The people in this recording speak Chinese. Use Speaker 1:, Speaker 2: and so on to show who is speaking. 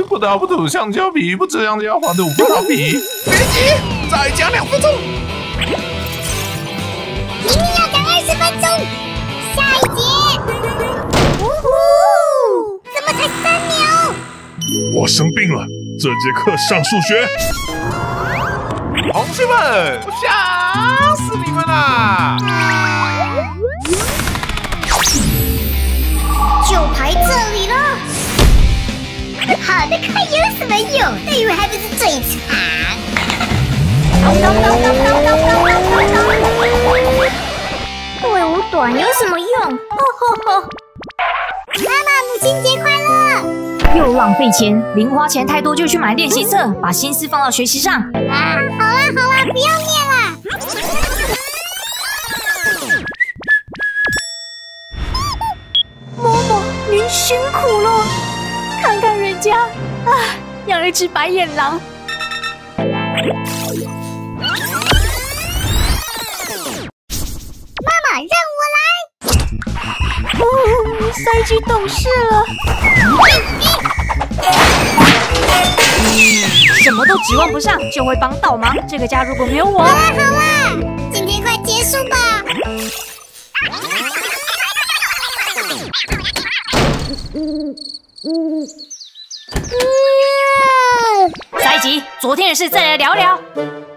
Speaker 1: 不打不吐橡胶皮，不吃香蕉还吐葡萄皮。别急，再讲2分钟。
Speaker 2: 一定要讲20分钟。下一节。呜呼！怎么才3秒？
Speaker 3: 我生病了，这节课上数学。
Speaker 1: 同学们，吓死你们啦！
Speaker 2: 就排这里了。好的课有什么用？待会还不是最长。队伍短有什么用？妈妈，母亲节快乐！
Speaker 4: 又浪费钱，零花钱太多就去买练习册，把心思放到学习上。
Speaker 2: 啊，好啦，不要念啦。
Speaker 4: 嬷嬷，您辛苦了。看看人家，啊，养了一只白眼狼。
Speaker 2: 妈妈，让我来。
Speaker 4: 赛局懂事了。什么都指望不上，就会帮倒忙。这个家如果没有我，
Speaker 2: 好啦，今天快结束吧。
Speaker 4: 下一集昨天的事再来聊聊。